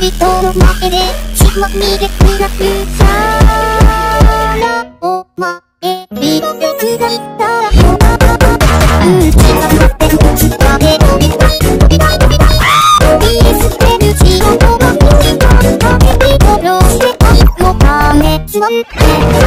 人の前で血まみれくらくさらお前に手伝ったら血が立って落ちたで飛びたい飛びたい飛びたい飛び捨てる血を飛ばす人のために殺して愛のためつまんで